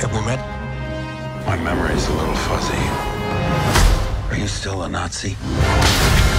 Have we met? My memory's a little fuzzy. Are you still a Nazi?